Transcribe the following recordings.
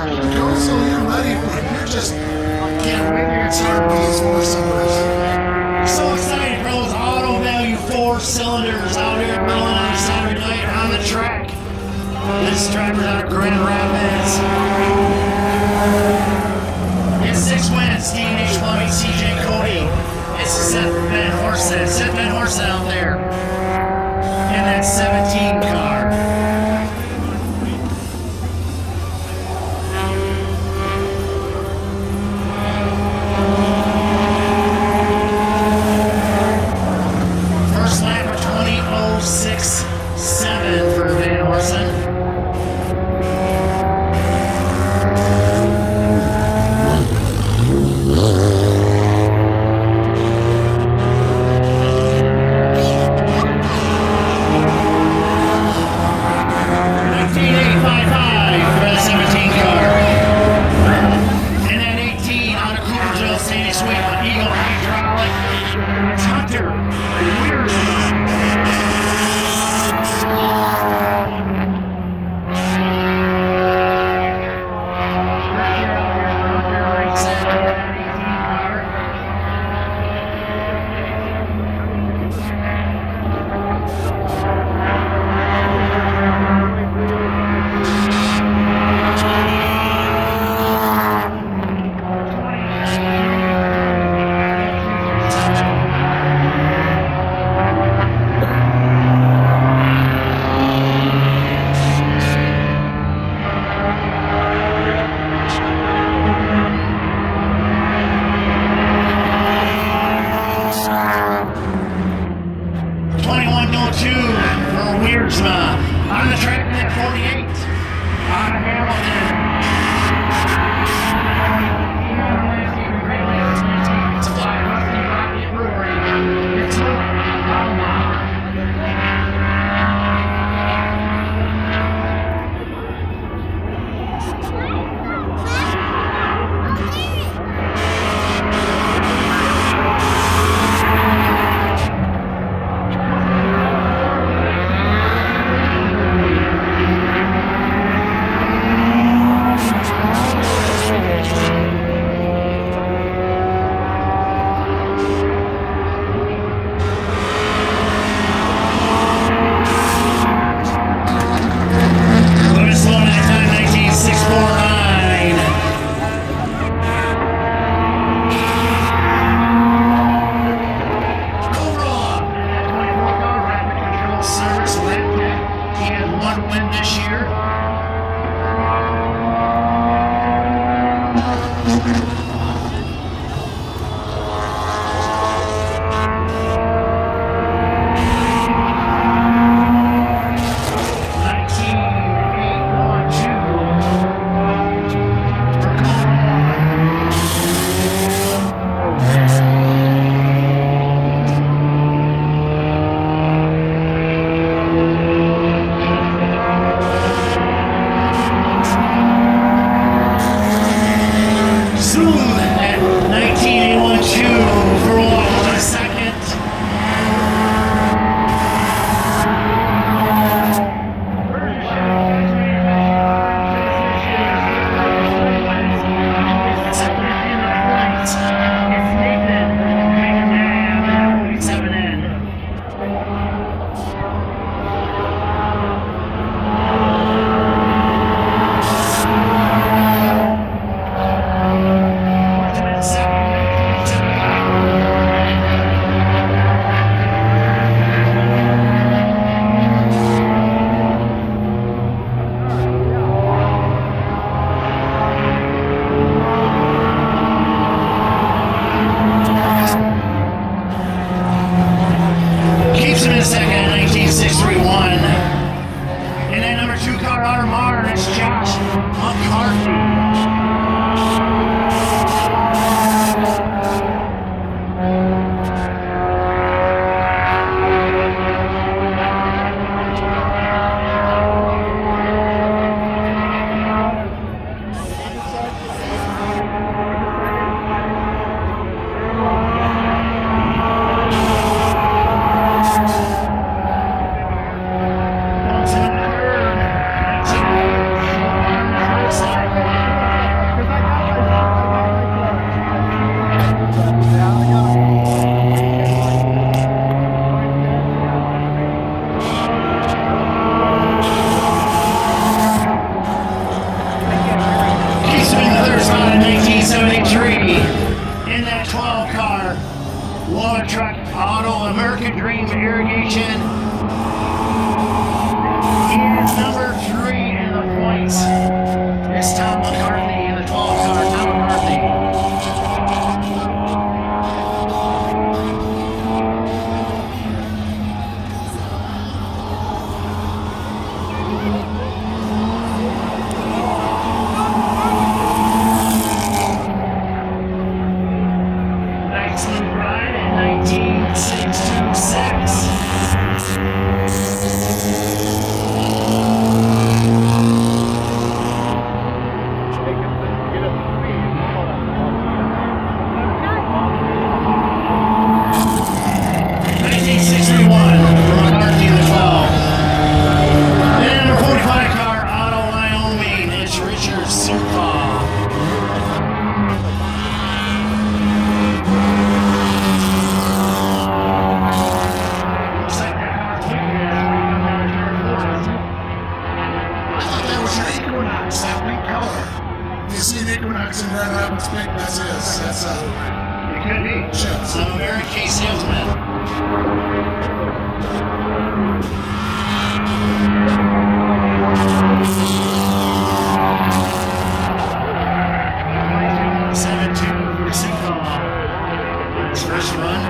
Go so you're ready for it. You're just can't wait to get started with these four cylinders. So excited, bro. It's auto value 4 cylinders out here rolling on a Saturday night on the track. This driver's out of Grand Rapids. It's 6 wins, Steve H. Plumbing, CJ Cody. It's Seth Van Horsen. Seth Van Horsen out there in that 17 car. First lap of 20.06.7 for Van Horsen. On the track at 48, on Hamilton. It's a fly off the Rocket Brewery. It's Water Truck Auto American Dream Irrigation. He is number 3 in the points. It's Tom McCarthy in the 12 car. Tom McCarthy. Ride at 1961, McCarthy in the 12. Then number 45 car, Auto Wyoming, it's Richard Supaw. Equinox in Grand Rapids Pink, that's his. That's it could be. Chips. I'm a Mary Kay salesman. His first run.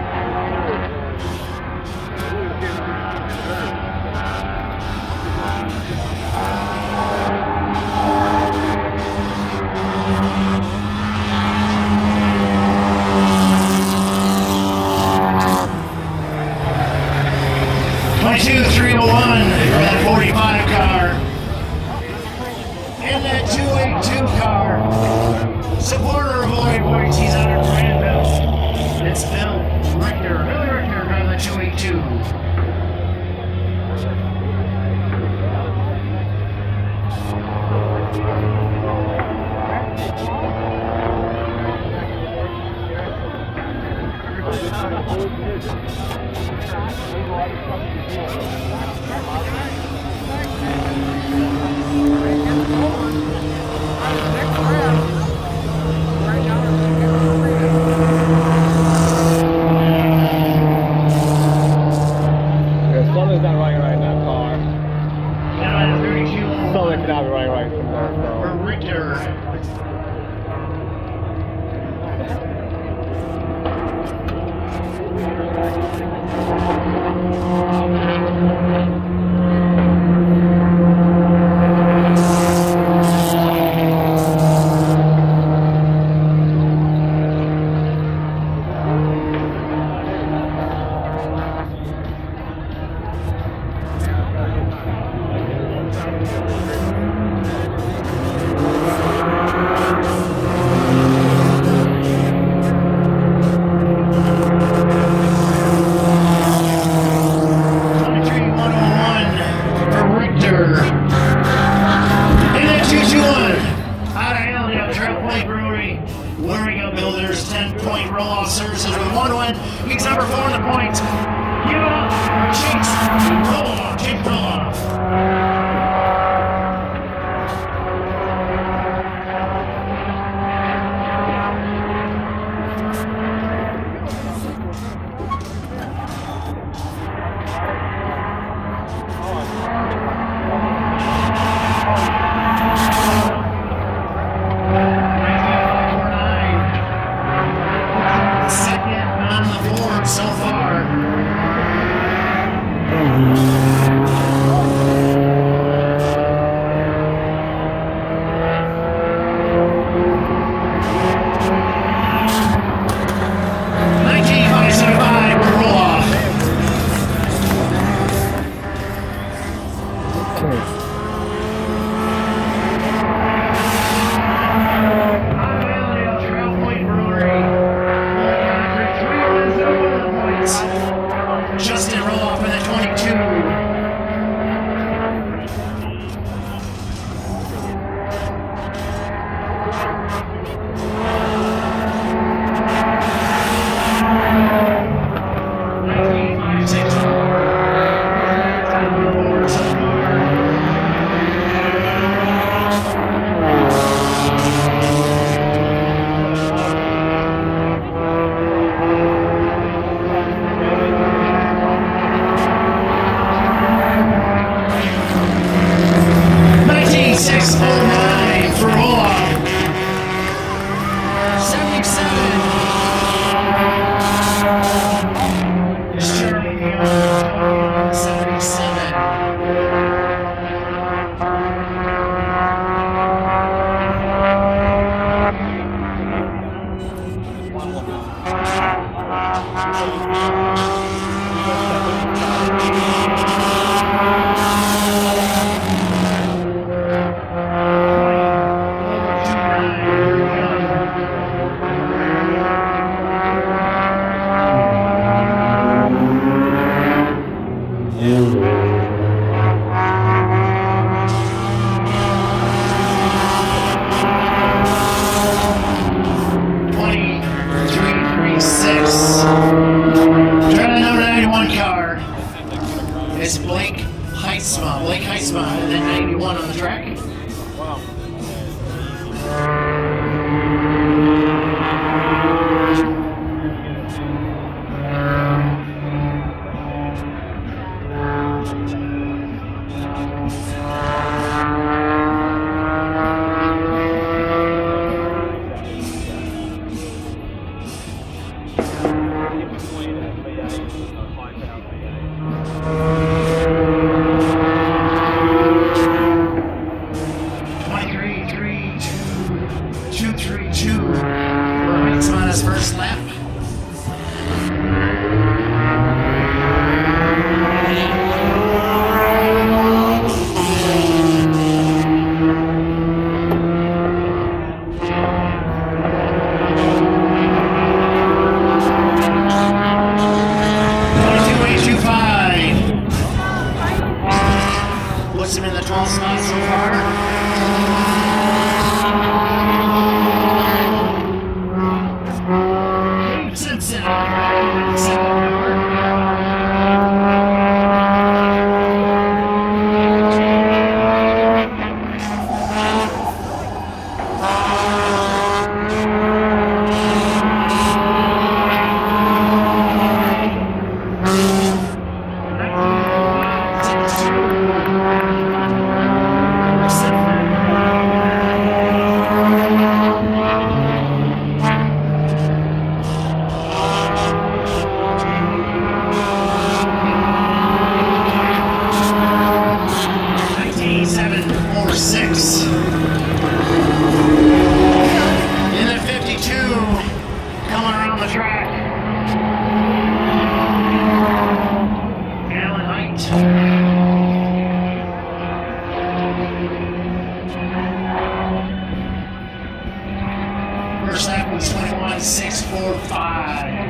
Two 301 for that 45 car. And that 282 car. Supporter of Lloyd White, he's on our brand belt. It's Bill Richter. Bill Richter on the 282. Something's not running right in that car. Now at 32. Something's not running right from there. For Richter. Builders, 10-point roll-off services with 1 win. He's number 4 in the points. Give it up for Chase Roll-off. Chase Roll-off. So far. 2:32. Heights on his first lap. Puts him in the 12th spot so far. Simpson on track, 7th car. Six. In at 52, coming around the track. Alan Height. First lap was 21.645.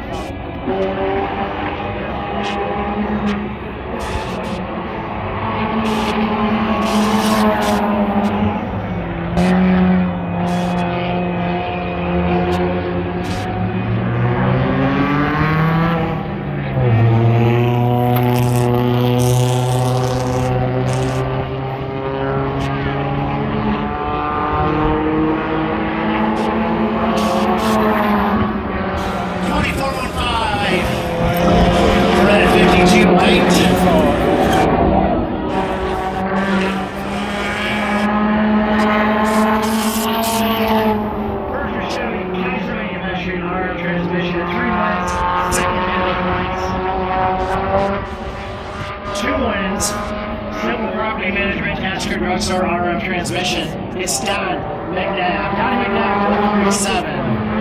Management, Tasker Drugstore, RF Transmission. It's Don McNabb. Don McNabb, 47.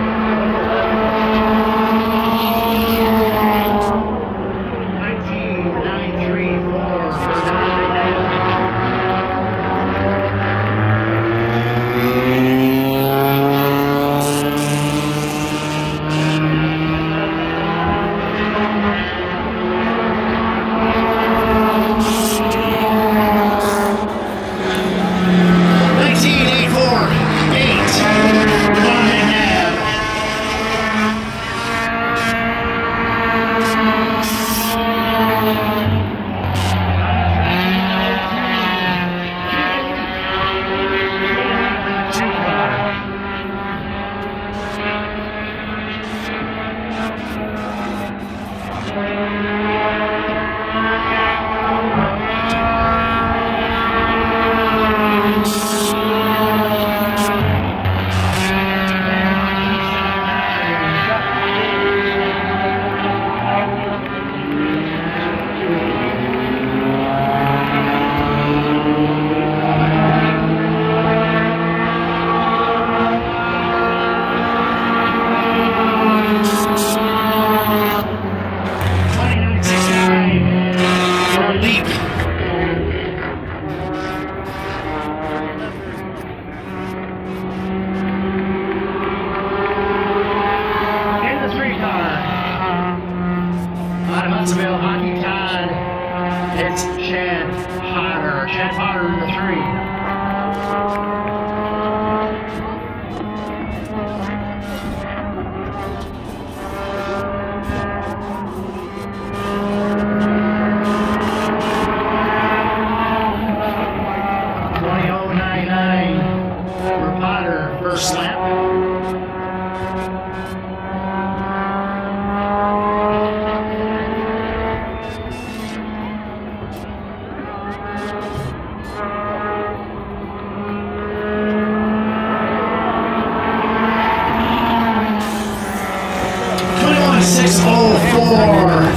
It's Chad Potter. Chad Potter in the 3. For Potter, first lap. .604.